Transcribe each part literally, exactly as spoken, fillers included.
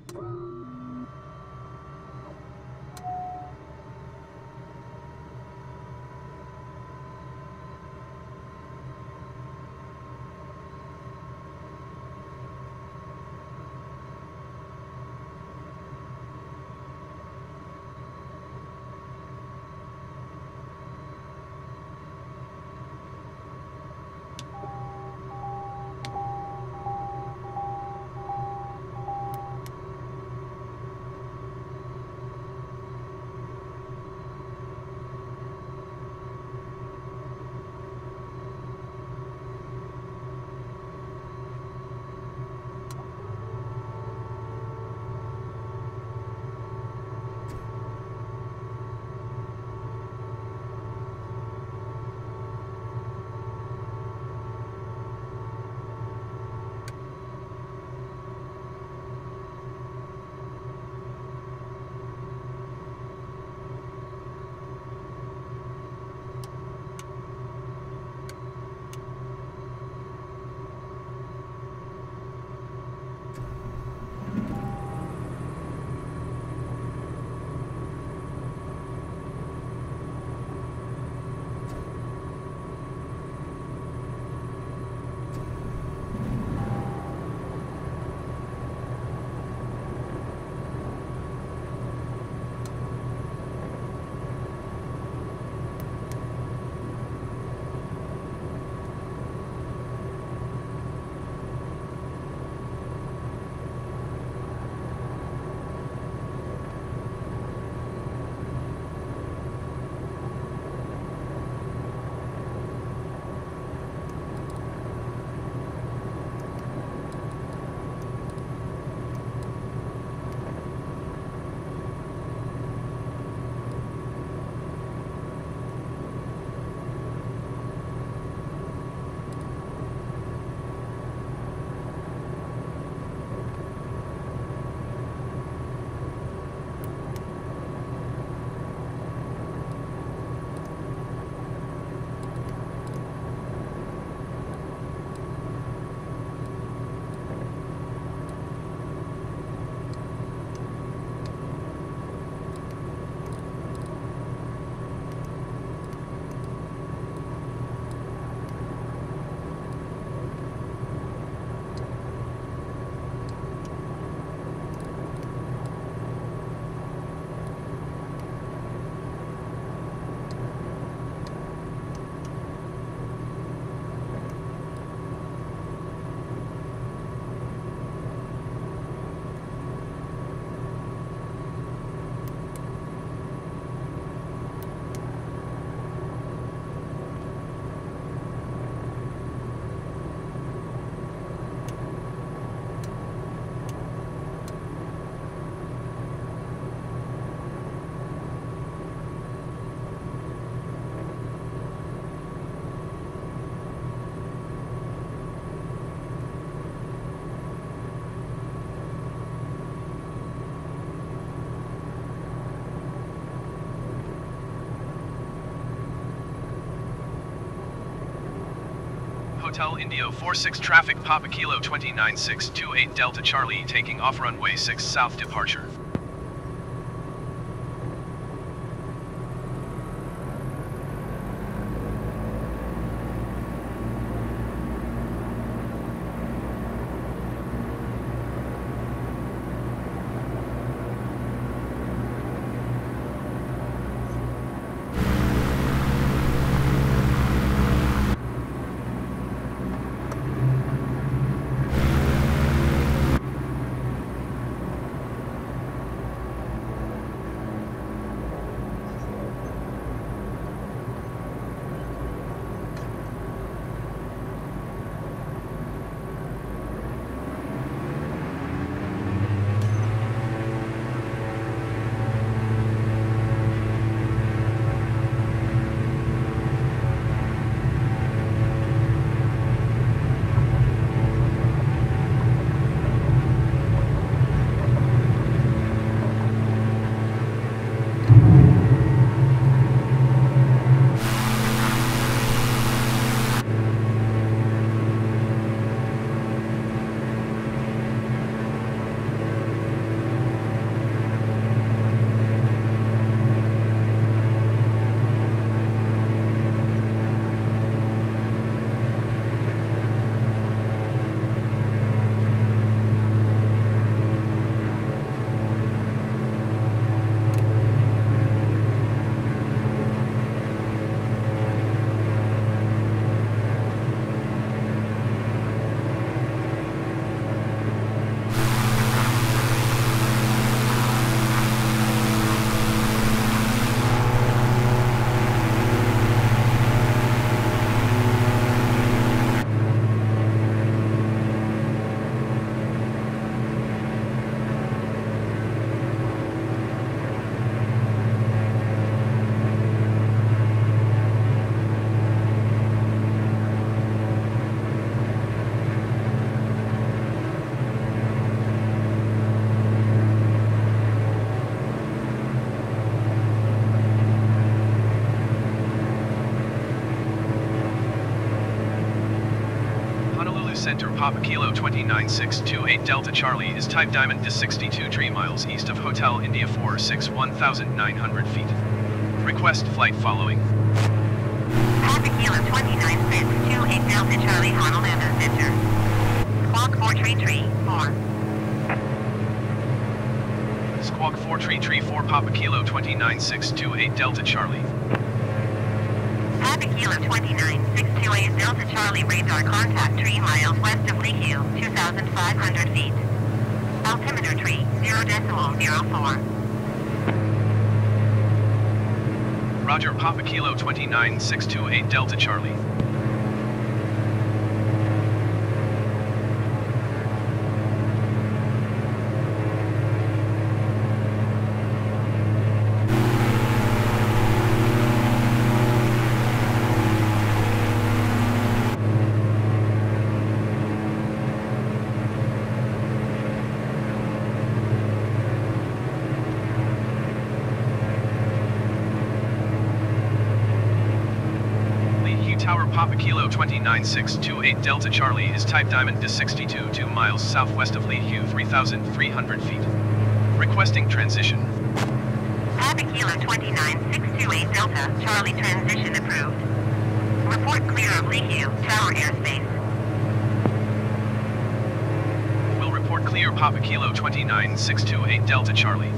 Hotel Indio four six traffic Papa Kilo two nine six two eight Delta Charlie taking off runway six south departure. Center Papa Kilo two nine six two eight Delta Charlie is type Diamond D A sixty-two three miles east of Hotel India four six one thousand nine hundred feet. Request flight following. Papa Kilo two nine six two eight Delta Charlie Honolulu Center. Squawk four three three four. Squawk four three three four Papa Kilo two nine six two eight Delta Charlie. Papa Kilo two nine six two eight Delta Charlie radar contact three miles west of Lihue, two thousand five hundred feet. Altimeter tree, zero decimal zero four. Roger Papa Kilo two nine six two eight Delta Charlie. Tower Papa Kilo two nine six two eight Delta Charlie is type Diamond D A sixty-two two miles southwest of Lihue three thousand three hundred feet. Requesting transition. Papa Kilo two nine six two eight Delta Charlie transition approved. Report clear of Lihue Tower airspace. Will report clear Papa Kilo two nine six two eight Delta Charlie.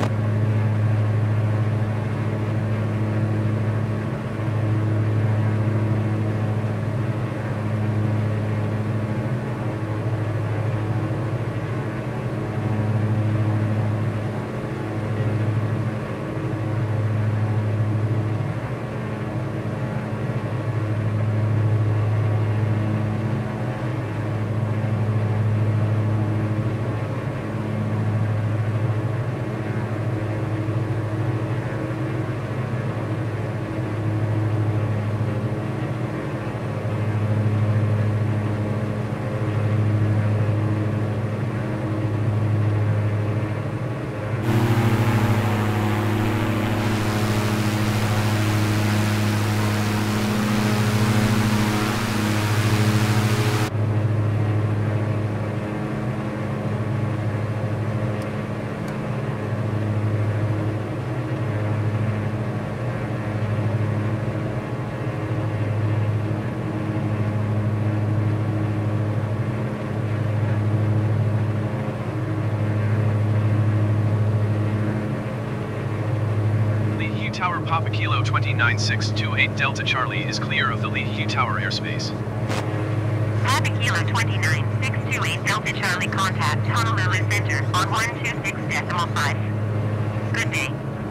Tower Papa Kilo two nine six two eight Delta Charlie is clear of the Lihue Tower airspace. Papa Kilo two nine six two eight Delta Charlie contact Honolulu Center on one two six decimal five. Good day.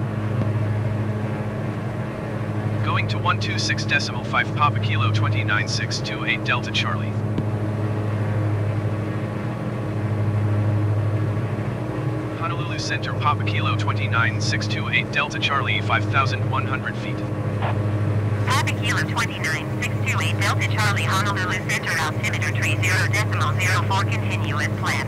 Going to one two six decimal five Papa Kilo two nine six two eight Delta Charlie. Honolulu Center Papa Kilo two nine six two eight Delta Charlie five thousand one hundred feet. Papa Kilo two nine six two eight Delta Charlie Honolulu Center altimeter tree zero decimal zero four continue as planned.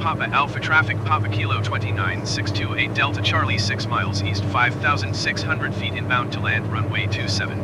Papa Alpha traffic Papa Kilo two nine six two eight Delta Charlie six miles east five thousand six hundred feet inbound to land runway two seven.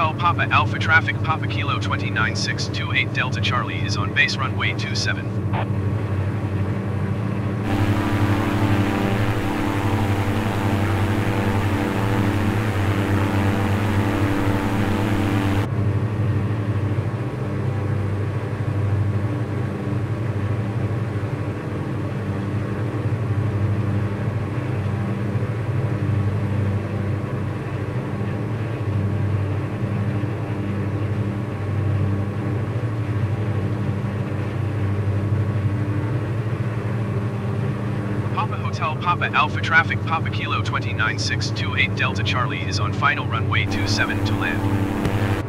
Hotel Papa Alpha traffic Papa Kilo two nine six two eight Delta Charlie is on base runway two seven. Papa Hotel Papa Alpha traffic Papa Kilo two nine six two eight Delta Charlie is on final runway two seven to land.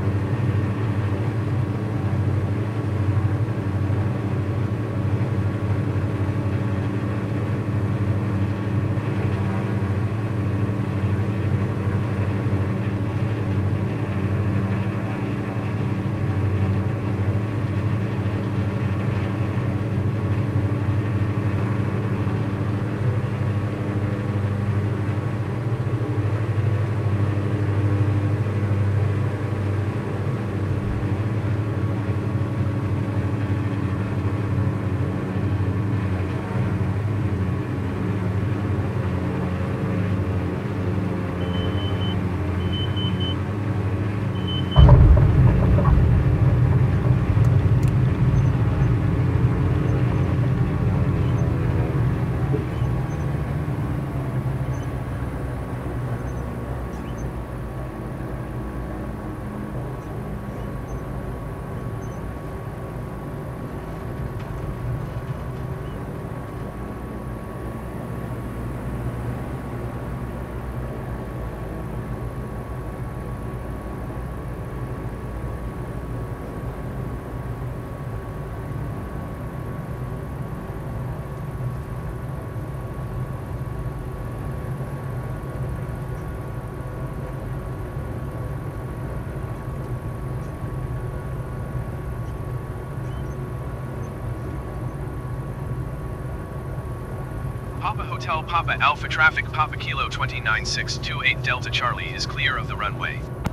Papa Hotel Papa Alpha traffic Papa Kilo two nine six two eight Delta Charlie is clear of the runway.